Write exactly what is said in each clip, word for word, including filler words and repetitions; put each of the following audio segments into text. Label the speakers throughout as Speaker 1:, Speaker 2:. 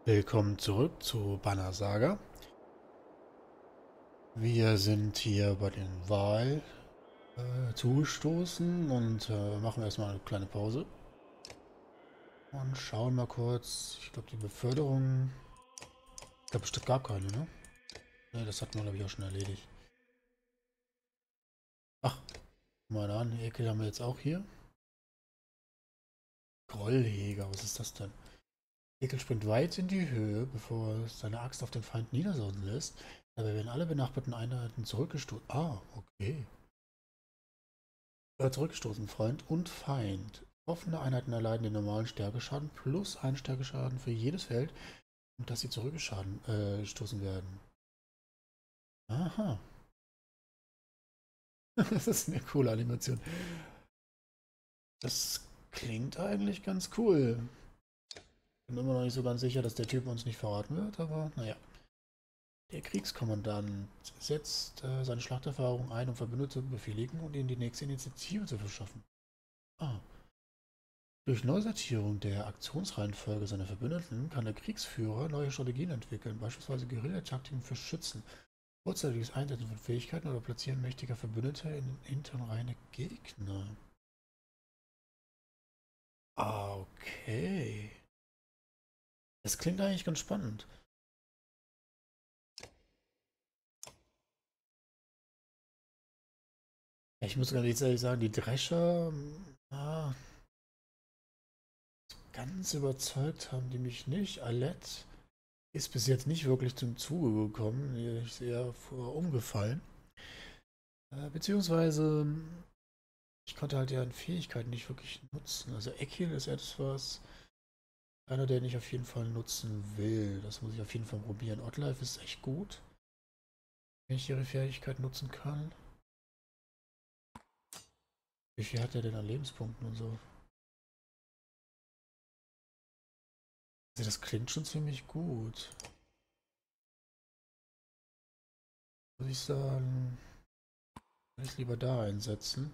Speaker 1: Willkommen zurück zu Banner Saga. Wir sind hier bei den Wahl äh, zugestoßen und äh, machen erstmal eine kleine Pause und schauen mal kurz. Ich glaube, die Beförderung. Ich glaube, bestimmt gab keine, ne? Ne, das hat man, glaube ich, auch schon erledigt. Ach, guck mal an, Ekel haben wir jetzt auch hier. Grollhäger, was ist das denn? Ekel springt weit in die Höhe, bevor er seine Axt auf den Feind niedersausen lässt. Dabei werden alle benachbarten Einheiten zurückgestoßen. Ah, okay. Äh, zurückgestoßen, Freund und Feind. Offene Einheiten erleiden den normalen Stärkeschaden plus einen Stärkeschaden für jedes Feld, um das sie zurückgestoßen äh, stoßen werden. Aha. Das ist eine coole Animation. Das klingt eigentlich ganz cool. Bin immer noch nicht so ganz sicher, dass der Typ uns nicht verraten wird, aber naja. Der Kriegskommandant setzt äh, seine Schlachterfahrung ein, um Verbündete zu befehligen und ihnen die nächste Initiative zu verschaffen. Ah. Durch Neusortierung der Aktionsreihenfolge seiner Verbündeten kann der Kriegsführer neue Strategien entwickeln, beispielsweise Guerillataktiken für Schützen, vorzeitiges Einsetzen von Fähigkeiten oder Platzieren mächtiger Verbündeter in den hinteren Reihen der Gegner. Ah, okay. Das klingt eigentlich ganz spannend. Ich muss ganz ehrlich sagen, die Drescher, ah, ganz überzeugt haben die mich nicht. Alette ist bis jetzt nicht wirklich zum Zuge gekommen. Die ist eher vor umgefallen. Äh, beziehungsweise, ich konnte halt deren Fähigkeiten nicht wirklich nutzen. Also Ekil ist etwas, einer, den ich auf jeden Fall nutzen will. Das muss ich auf jeden Fall probieren. Oddlife ist echt gut, wenn ich ihre Fähigkeit nutzen kann. Wie viel hat er denn an Lebenspunkten und so? Also das klingt schon ziemlich gut. Muss ich sagen, will ich lieber da einsetzen.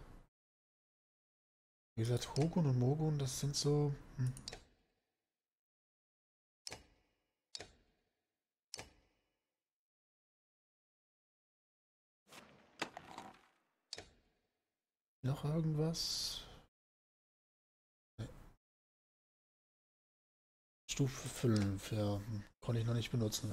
Speaker 1: Wie gesagt, Hogun und Mogun, das sind so... Hm. Noch irgendwas? Nee. Stufe fünf, ja. Hm. Konnte ich noch nicht benutzen.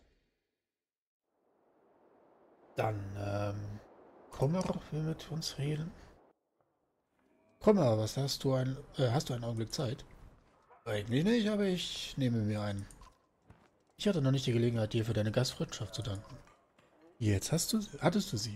Speaker 1: Dann, ähm... Kommer will mit uns reden. Kommer, was hast du ein... Äh, hast du einen Augenblick Zeit? Eigentlich nicht, aber ich nehme mir einen. Ich hatte noch nicht die Gelegenheit, dir für deine Gastfreundschaft zu danken. Jetzt hast du, hattest du sie.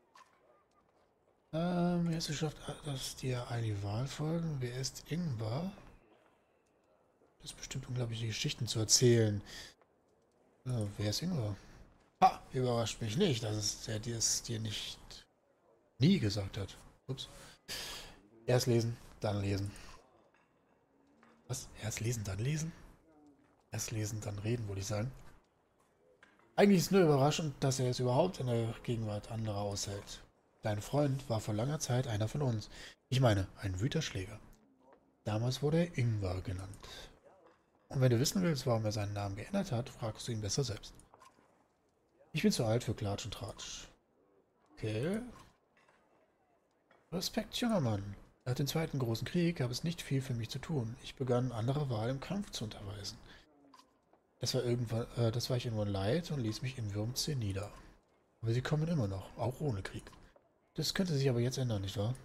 Speaker 1: Ähm, jetzt geschafft, dass dir eine Wahl folgen. Wer ist Ingvar? Das ist bestimmt unglaubliche Geschichten zu erzählen. Ja, wer ist Ingvar? Ha, überrascht mich nicht, dass es er dir es dir nicht nie gesagt hat. Ups. Erst lesen, dann lesen. Was? Erst lesen, dann lesen? Erst lesen, dann reden, würde ich sagen. Eigentlich ist es nur überraschend, dass er es überhaupt in der Gegenwart anderer aushält. Dein Freund war vor langer Zeit einer von uns. Ich meine, ein Wüterschläger. Damals wurde er Ingvar genannt. Und wenn du wissen willst, warum er seinen Namen geändert hat, fragst du ihn besser selbst. Ich bin zu alt für Klatsch und Tratsch. Okay. Respekt, junger Mann. Nach dem Zweiten Großen Krieg gab es nicht viel für mich zu tun. Ich begann, andere Wahl im Kampf zu unterweisen. Das war irgendwann, äh, das war ich irgendwann leid und ließ mich in Würmze nieder. Aber sie kommen immer noch, auch ohne Krieg. Das könnte sich aber jetzt ändern, nicht wahr?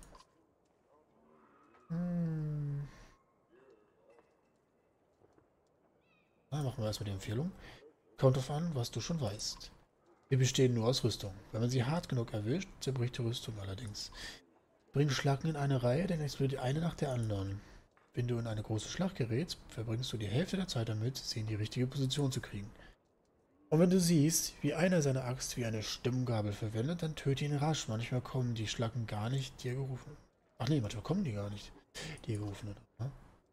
Speaker 1: Hm. Na, machen wir erstmal die Empfehlung. Kommt drauf an, was du schon weißt. Wir bestehen nur aus Rüstung. Wenn man sie hart genug erwischt, zerbricht die Rüstung allerdings. Bring Schlacken in eine Reihe, dann explodiert eine nach der anderen. Wenn du in eine große Schlacht gerätst, verbringst du die Hälfte der Zeit damit, sie in die richtige Position zu kriegen. Und wenn du siehst, wie einer seine Axt wie eine Stimmgabel verwendet, dann töte ihn rasch. Manchmal kommen die Schlacken gar nicht dir gerufen. Ach nee, manchmal kommen die gar nicht dir gerufen. Oder?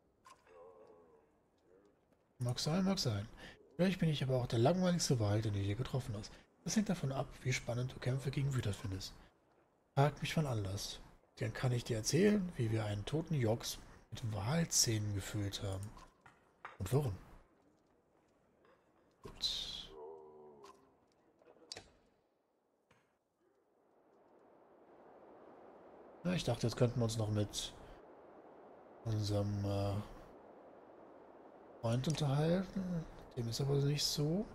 Speaker 1: Mag sein, mag sein. Vielleicht bin ich aber auch der langweiligste Wal, den du je getroffen hast. Das hängt davon ab, wie spannend du Kämpfe gegen Wüter findest. Frag mich von Anlass. Dann kann ich dir erzählen, wie wir einen toten Joks mit Walzähnen gefüllt haben. Und warum? Ich dachte, jetzt könnten wir uns noch mit unserem äh, Freund unterhalten. Dem ist aber nicht so.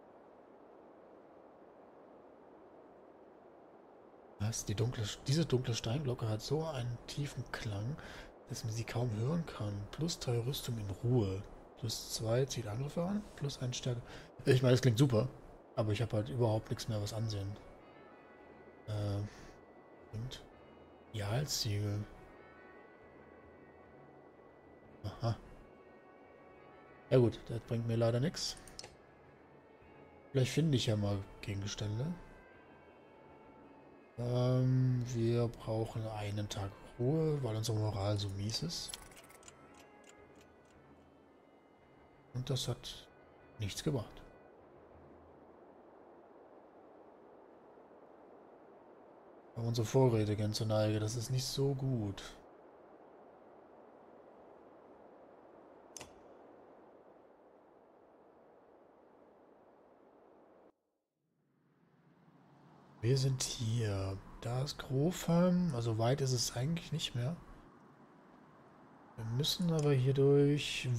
Speaker 1: Was? Die dunkle, diese dunkle Steinglocke hat so einen tiefen Klang, dass man sie kaum hören kann. Plus drei Rüstung in Ruhe. Plus zwei zieht Angriffe an. Plus ein Stärke. Ich meine, das klingt super. Aber ich habe halt überhaupt nichts mehr was ansehen. Äh, und Idealziegel. Aha. Ja gut, das bringt mir leider nichts. Vielleicht finde ich ja mal Gegenstände. Ähm, wir brauchen einen Tag Ruhe, weil unsere Moral so mies ist. Und das hat nichts gebracht. Aber unsere Vorräte gehen zur Neige, das ist nicht so gut. Wir sind hier. Da ist Grofheim. Also weit ist es eigentlich nicht mehr. Wir müssen aber hier durch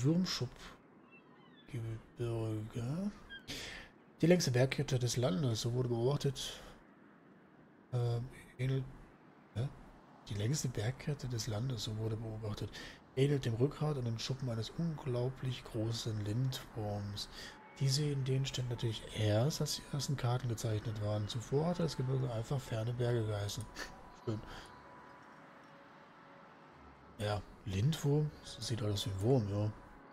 Speaker 1: Würmschub-Gebirge. Die längste Bergkette des Landes, so wurde beobachtet. Ähm, ähnelt. Hä? Die längste Bergkette des Landes, so wurde beobachtet. Ähnelt dem Rückgrat und den Schuppen eines unglaublich großen Lindwurms. Diese Ideen stand natürlich erst, als die ersten Karten gezeichnet waren. Zuvor hatte das Gebirge einfach ferne Berge geheißen. Schön. Ja, Lindwurm? Das sieht alles wie ein Wurm, ja.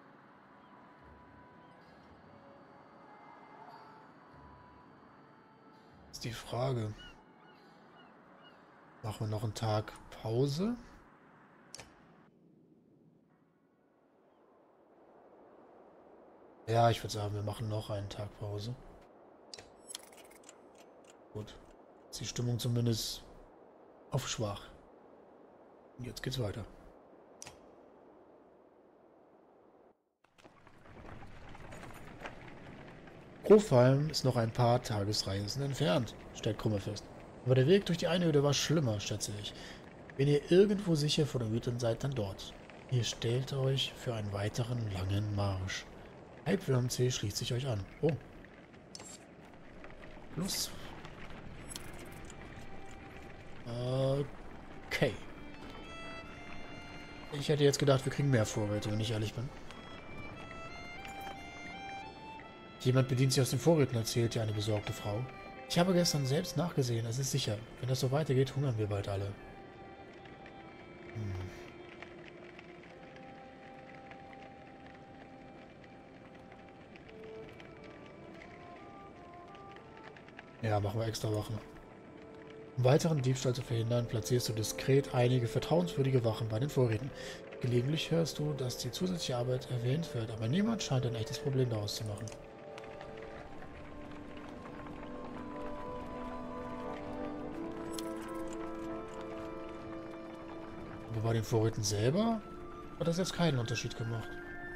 Speaker 1: Das ist die Frage. Machen wir noch einen Tag Pause? Ja, ich würde sagen, wir machen noch einen Tag Pause. Gut. Ist die Stimmung zumindest auf schwach. Und jetzt geht's weiter. Grofheim ist noch ein paar Tagesreisen entfernt, stellt Krumme fest. Aber der Weg durch die Einöde war schlimmer, schätze ich. Wenn ihr irgendwo sicher vor der Hütte seid, dann dort. Ihr stellt euch für einen weiteren langen Marsch. Halbwürmzee schließt sich euch an. Oh. Plus. Okay. Ich hätte jetzt gedacht, wir kriegen mehr Vorräte, wenn ich ehrlich bin. Jemand bedient sich aus den Vorräten, erzählte eine besorgte Frau. Ich habe gestern selbst nachgesehen, es ist sicher. Wenn das so weitergeht, hungern wir bald alle. Hm. Ja, machen wir extra Wachen. Um weiteren Diebstahl zu verhindern, platzierst du diskret einige vertrauenswürdige Wachen bei den Vorräten. Gelegentlich hörst du, dass die zusätzliche Arbeit erwähnt wird, aber niemand scheint ein echtes Problem daraus zu machen. Aber bei den Vorräten selber hat das jetzt keinen Unterschied gemacht.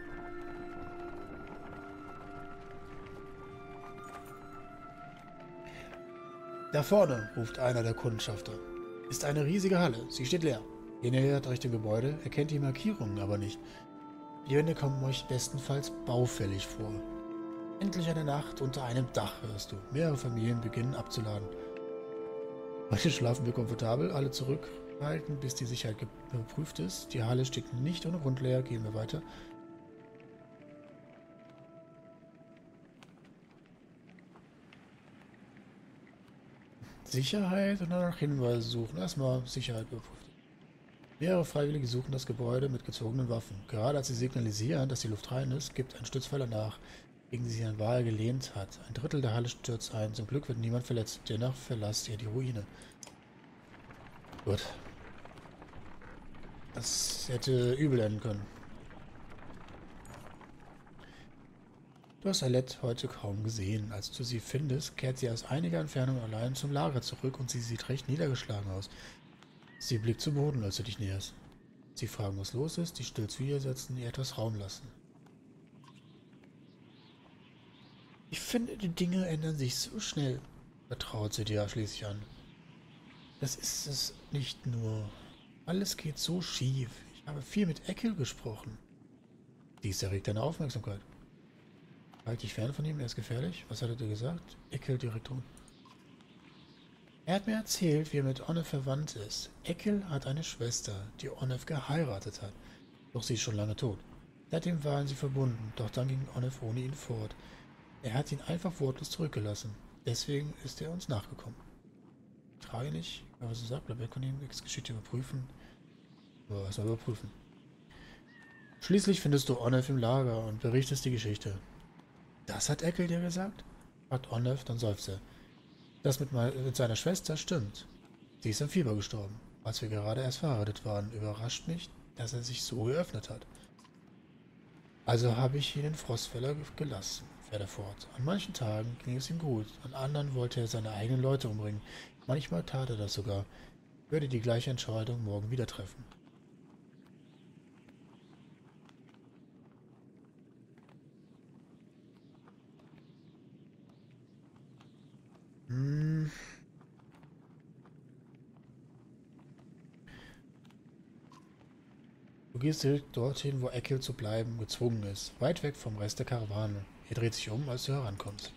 Speaker 1: Da vorne, ruft einer der Kundschafter, ist eine riesige Halle. Sie steht leer. Ihr nähert euch dem Gebäude, erkennt die Markierungen aber nicht. Die Wände kommen euch bestenfalls baufällig vor. Endlich eine Nacht unter einem Dach, hörst du. Mehrere Familien beginnen abzuladen. Heute schlafen wir komfortabel, alle zurückhalten, bis die Sicherheit geprüft ist. Die Halle steht nicht ohne Grund leer. Gehen wir weiter. Sicherheit und danach Hinweise suchen. Erstmal Sicherheit überprüfen. Mehrere Freiwillige suchen das Gebäude mit gezogenen Waffen. Gerade als sie signalisieren, dass die Luft rein ist, gibt ein Stützpfeiler nach, gegen die sich ein Wal gelehnt hat. Ein Drittel der Halle stürzt ein. Zum Glück wird niemand verletzt. Dennoch verlasst ihr die Ruine. Gut. Das hätte übel enden können. Du hast Alette heute kaum gesehen. Als du sie findest, kehrt sie aus einiger Entfernung allein zum Lager zurück und sie sieht recht niedergeschlagen aus. Sie blickt zu Boden, als du dich näherst. Sie fragen, was los ist, die still zu ihr setzen, ihr etwas Raum lassen. Ich finde, die Dinge ändern sich so schnell, vertraut sie dir schließlich an. Das ist es nicht nur. Alles geht so schief. Ich habe viel mit Eckel gesprochen. Dies erregt deine Aufmerksamkeit. Halt dich fern von ihm, er ist gefährlich. Was hat er dir gesagt? Eckel direkt rum. Er hat mir erzählt, wie er mit Onef verwandt ist. Eckel hat eine Schwester, die Onef geheiratet hat. Doch sie ist schon lange tot. Seitdem waren sie verbunden, doch dann ging Onef ohne ihn fort. Er hat ihn einfach wortlos zurückgelassen. Deswegen ist er uns nachgekommen. Ich trage nicht, was er sagt, bleibt weg von ihm, Geschichte überprüfen. Aber was soll überprüfen? Schließlich findest du Onef im Lager und berichtest die Geschichte. Das hat Eckel dir gesagt? Fragt Onef, dann seufzt er. Das mit, mit seiner Schwester stimmt. Sie ist am Fieber gestorben. Als wir gerade erst verheiratet waren, überrascht mich, dass er sich so geöffnet hat. Also habe ich ihn in Frostfeller gelassen, fährt er fort. An manchen Tagen ging es ihm gut, an anderen wollte er seine eigenen Leute umbringen. Manchmal tat er das sogar. Ich würde die gleiche Entscheidung morgen wieder treffen. Hm. Du gehst direkt dorthin, wo Eckel zu bleiben gezwungen ist, weit weg vom Rest der Karawane. Er dreht sich um, als du herankommst.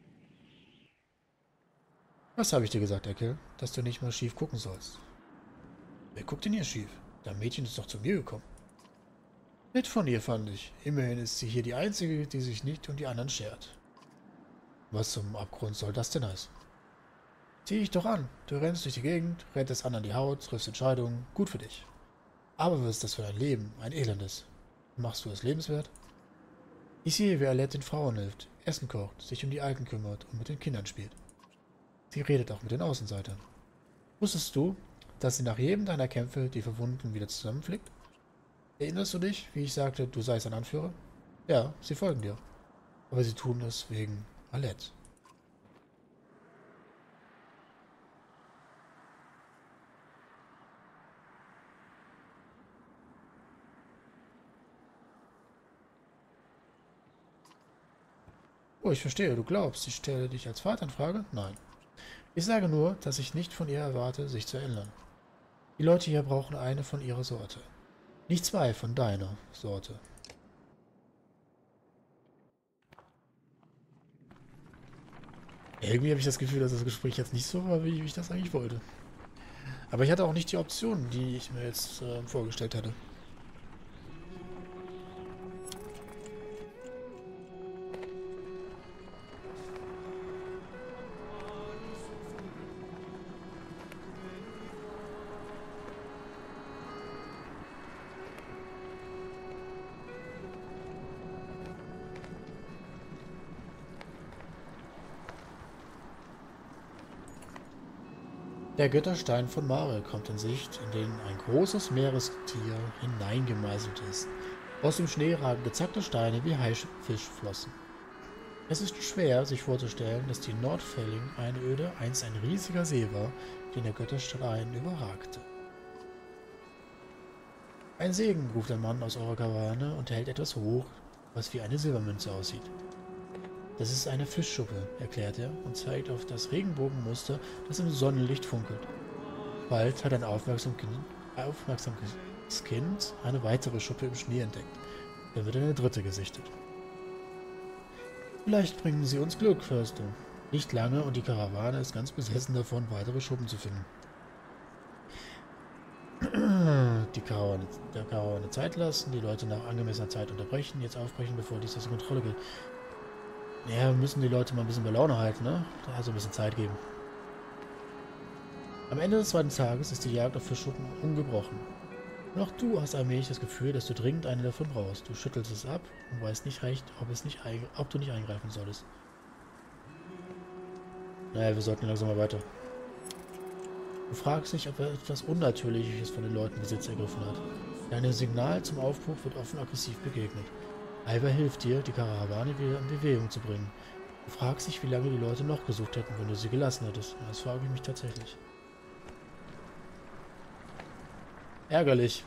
Speaker 1: Was habe ich dir gesagt, Eckel? Dass du nicht mal schief gucken sollst. Wer guckt denn hier schief? Das Mädchen ist doch zu mir gekommen. Nett von ihr, fand ich. Immerhin ist sie hier die Einzige, die sich nicht um die anderen schert. Was zum Abgrund soll das denn heißen? Zieh dich doch an. Du rennst durch die Gegend, rettest anderen die Haut, triffst Entscheidungen. Gut für dich. Aber was ist das für ein Leben? Ein elendes. Machst du es lebenswert? Ich sehe, wie Alette den Frauen hilft, Essen kocht, sich um die Alten kümmert und mit den Kindern spielt. Sie redet auch mit den Außenseitern. Wusstest du, dass sie nach jedem deiner Kämpfe die Verwundeten wieder zusammenflickt? Erinnerst du dich, wie ich sagte, du seist ein Anführer? Ja, sie folgen dir. Aber sie tun es wegen Alette. Oh, ich verstehe, du glaubst, ich stelle dich als Vater in Frage? Nein. Ich sage nur, dass ich nicht von ihr erwarte, sich zu ändern. Die Leute hier brauchen eine von ihrer Sorte. Nicht zwei von deiner Sorte. Irgendwie habe ich das Gefühl, dass das Gespräch jetzt nicht so war, wie ich das eigentlich wollte. Aber ich hatte auch nicht die Optionen, die ich mir jetzt äh, vorgestellt hatte. Der Götterstein von Mare kommt in Sicht, in den ein großes Meerestier hineingemeißelt ist. Aus dem Schnee ragen gezackte Steine wie Haifischflossen. Es ist schwer, sich vorzustellen, dass die Nordfelling-Einöde einst ein riesiger See war, den der Götterstein überragte. Ein Segen, ruft ein Mann aus eurer Karawane und hält etwas hoch, was wie eine Silbermünze aussieht. Das ist eine Fischschuppe, erklärt er und zeigt auf das Regenbogenmuster, das im Sonnenlicht funkelt. Bald hat ein aufmerksames Kind eine weitere Schuppe im Schnee entdeckt. Dann wird eine dritte gesichtet. Vielleicht bringen sie uns Glück, hörst du. Nicht lange und die Karawane ist ganz besessen davon, weitere Schuppen zu finden. Die Karawane, der Karawane Zeit lassen, die Leute nach angemessener Zeit unterbrechen, jetzt aufbrechen, bevor dies außer Kontrolle geht. Ja, wir müssen die Leute mal ein bisschen bei Laune halten, ne? Also ein bisschen Zeit geben. Am Ende des zweiten Tages ist die Jagd auf Fischschuppen ungebrochen. Und auch du hast allmählich das Gefühl, dass du dringend eine davon brauchst. Du schüttelst es ab und weißt nicht recht, ob, es nicht ob du nicht eingreifen solltest. Naja, wir sollten langsam mal weiter. Du fragst dich, ob er etwas Unnatürliches von den Leuten Besitz ergriffen hat. Deinem Signal zum Aufbruch wird offen aggressiv begegnet. Ivar hilft dir, die Karawane wieder in Bewegung zu bringen. Du fragst dich, wie lange die Leute noch gesucht hätten, wenn du sie gelassen hättest. Das frage ich mich tatsächlich. Ärgerlich.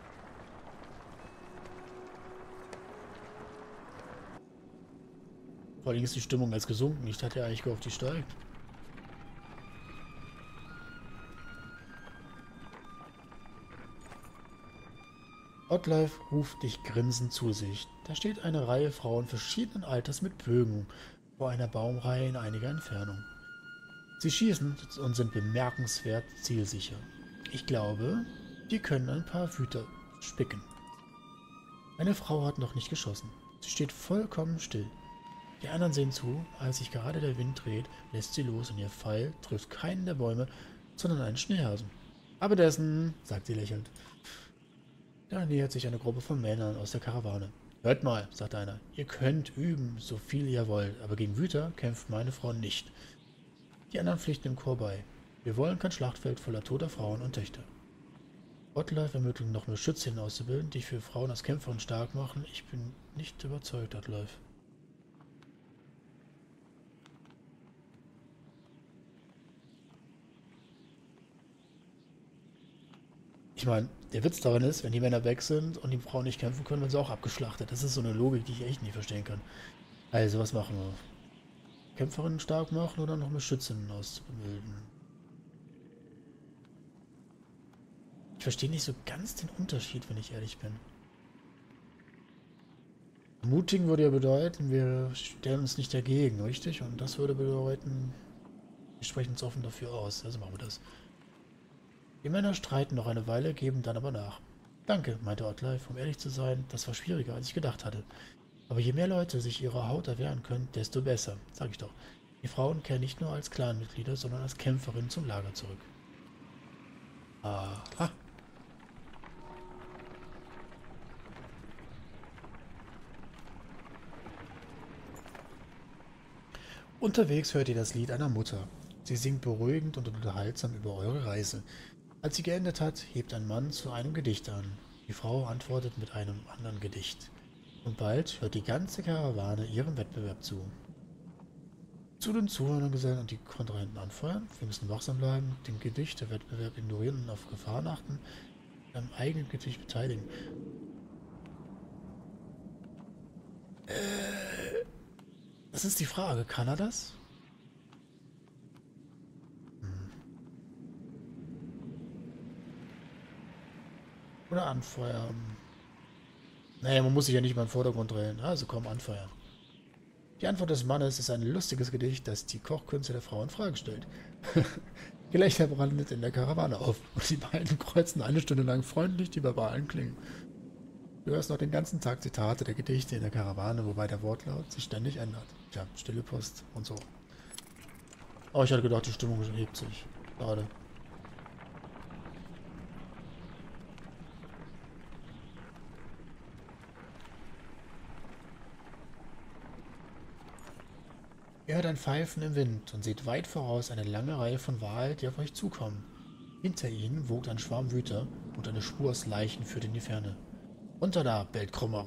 Speaker 1: Vor allem ist die Stimmung als gesunken. Ich hatte ja eigentlich gehofft, die steigt. Ottleif ruft dich grinsend zu sich. Da steht eine Reihe Frauen verschiedenen Alters mit Bögen vor einer Baumreihe in einiger Entfernung. Sie schießen und sind bemerkenswert zielsicher. Ich glaube, die können ein paar Wüter spicken. Eine Frau hat noch nicht geschossen. Sie steht vollkommen still. Die anderen sehen zu, als sich gerade der Wind dreht, lässt sie los und ihr Pfeil trifft keinen der Bäume, sondern einen Schneehasen. Aber dessen, sagt sie lächelnd. Da nähert sich eine Gruppe von Männern aus der Karawane. Hört mal, sagt einer, ihr könnt üben, so viel ihr wollt, aber gegen Wüter kämpft meine Frau nicht. Die anderen pflichten im Chor bei. Wir wollen kein Schlachtfeld voller toter Frauen und Töchter. Ottleif ermöglicht noch mehr Schützinnen auszubilden, die für Frauen als Kämpferin stark machen. Ich bin nicht überzeugt, Ottleif. Ich meine, der Witz daran ist, wenn die Männer weg sind und die Frauen nicht kämpfen können, werden sie auch abgeschlachtet. Das ist so eine Logik, die ich echt nicht verstehen kann. Also, was machen wir? Kämpferinnen stark machen oder noch mehr Schützinnen auszubilden? Ich verstehe nicht so ganz den Unterschied, wenn ich ehrlich bin. Mutigen würde ja bedeuten, wir stellen uns nicht dagegen, richtig? Und das würde bedeuten, wir sprechen uns offen dafür aus. Also machen wir das. Die Männer streiten noch eine Weile, geben dann aber nach. Danke, meinte Ottleif, um ehrlich zu sein, das war schwieriger, als ich gedacht hatte. Aber je mehr Leute sich ihrer Haut erwehren können, desto besser, sag ich doch. Die Frauen kehren nicht nur als Clanmitglieder, sondern als Kämpferinnen zum Lager zurück. Aha. Unterwegs hört ihr das Lied einer Mutter. Sie singt beruhigend und unterhaltsam über eure Reise. Als sie geendet hat, hebt ein Mann zu einem Gedicht an. Die Frau antwortet mit einem anderen Gedicht. Und bald hört die ganze Karawane ihrem Wettbewerb zu. Zu den Zuhörern gesellen und die Kontrahenten anfeuern. Wir müssen wachsam bleiben, den Gedicht der Wettbewerb ignorieren und auf Gefahren achten, am eigenen Gedicht beteiligen. Äh, das ist die Frage. Kann er das? Hm. Oder anfeuern? Naja, man muss sich ja nicht mal im Vordergrund drehen. Also komm, anfeuern. Die Antwort des Mannes ist ein lustiges Gedicht, das die Kochkünste der Frau in Frage stellt. Gelächter brandet in der Karawane auf und die beiden kreuzen eine Stunde lang freundlich die verbalen Klingen. Du hörst noch den ganzen Tag Zitate der Gedichte in der Karawane, wobei der Wortlaut sich ständig ändert. Tja, stille Post und so. Oh, ich hatte gedacht, die Stimmung hebt sich. Schade. Ihr hört ein Pfeifen im Wind und seht weit voraus eine lange Reihe von Wal, die auf euch zukommen. Hinter ihnen wogt ein Schwarm Wüter und eine Spur aus Leichen führt in die Ferne. Runter da, bellt Krummer.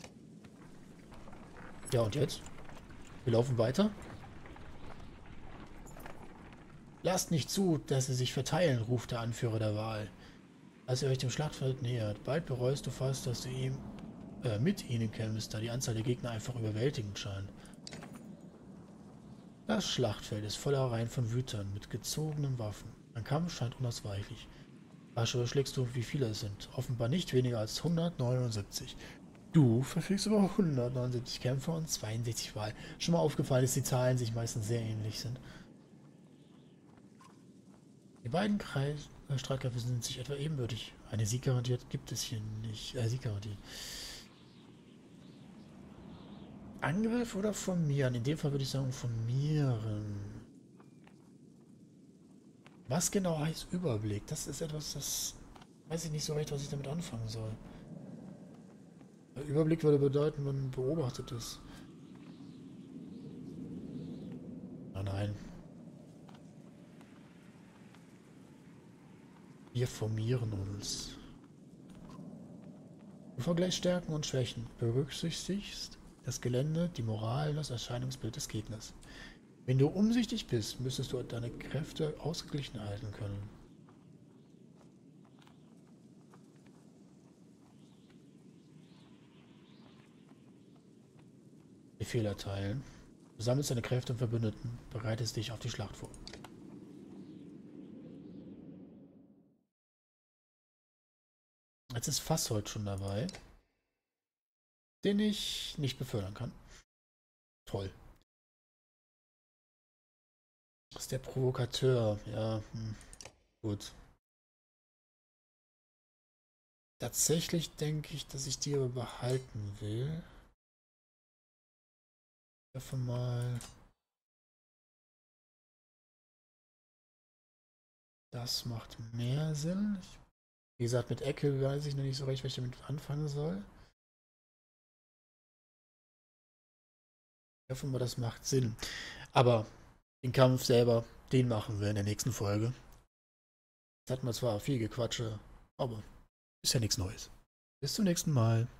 Speaker 1: Ja, und jetzt? Wir laufen weiter? Lasst nicht zu, dass sie sich verteilen, ruft der Anführer der Wal. Als ihr euch dem Schlachtfeld nähert, bald bereust du fast, dass du ihm äh, mit ihnen kämpfst, da die Anzahl der Gegner einfach überwältigend scheint. Das Schlachtfeld ist voller Reihen von Wütern mit gezogenen Waffen. Ein Kampf scheint unausweichlich. Rasch überschlägst du, wie viele es sind. Offenbar nicht weniger als hundertneunundsiebzig. Du verfügst über hundertneunundsiebzig Kämpfer und zweiundsechzig Wahl. Schon mal aufgefallen ist, die Zahlen sich meistens sehr ähnlich sind. Die beiden Kreis äh, Streitkräfte sind sich etwa ebenbürtig. Eine Sieggarantie gibt es hier nicht. Äh, Sieggarantie. Angriff oder formieren? In dem Fall würde ich sagen formieren. Was genau heißt Überblick? Das ist etwas, das weiß ich nicht so recht, was ich damit anfangen soll. Überblick würde bedeuten, man beobachtet es. Ah nein. Wir formieren uns. Du vergleichst Stärken und Schwächen, berücksichtigst das Gelände, die Moral und das Erscheinungsbild des Gegners. Wenn du umsichtig bist, müsstest du deine Kräfte ausgeglichen halten können. Befehl erteilen. Du sammelst deine Kräfte und Verbündeten, bereitest dich auf die Schlacht vor. Jetzt ist Fasshold schon dabei, den ich nicht befördern kann. Toll. Das ist der Provokateur. Ja, hm. Gut. Tatsächlich denke ich, dass ich die aber behalten will. Ich hoffe mal. Das macht mehr Sinn. Ich, wie gesagt, mit Ecke weiß ich noch nicht so recht, was ich damit anfangen soll. Ich hoffe mal, das macht Sinn. Aber den Kampf selber, den machen wir in der nächsten Folge. Jetzt hatten wir zwar viel Gequatsche, aber ist ja nichts Neues. Bis zum nächsten Mal.